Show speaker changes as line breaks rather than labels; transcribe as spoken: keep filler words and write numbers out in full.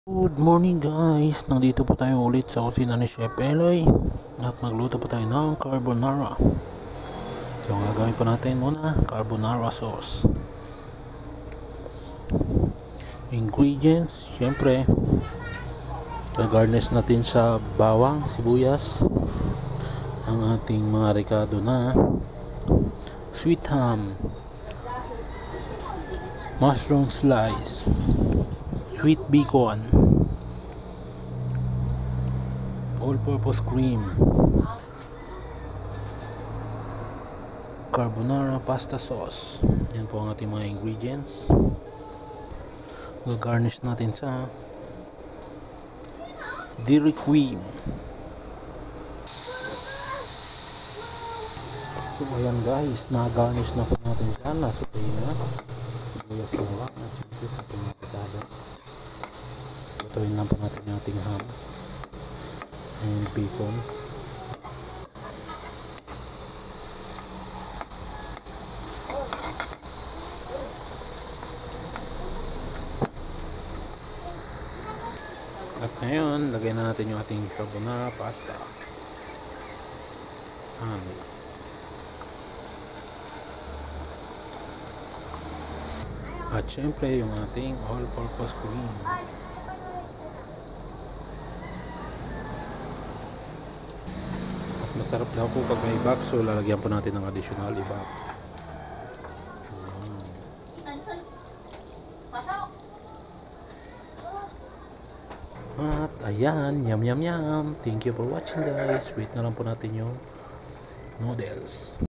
Good morning guys! Nandito po tayo ulit sa kusina ni Chef Eloy at magluto po tayo ng carbonara. So ang gagawin po natin muna, carbonara sauce. Ingredients, syempre gagarnish natin sa bawang, sibuyas, ang ating mga ricado na sweet ham, mushroom slice, sweet bacon, all-purpose cream, carbonara pasta sauce. Yan po ang ating mga ingredients. Gagarnish natin sa dairy cream. So ayan guys, na-garnish na po natin dyan. Nasa tayo na sibuyas bawang at siyempre sa ating mga ricado. Lutuin lang po natin yung ating ham and bacon. At ngayon, lagay na natin yung ating carbonara pasta. Ham. At syempre yung ating all-purpose cream. Mas masarap daw po pag may iba, so lalagyan po natin ng additional iba. At ayan, yum yum yum. Thank you for watching guys. Wait na lang po natin yung noodles.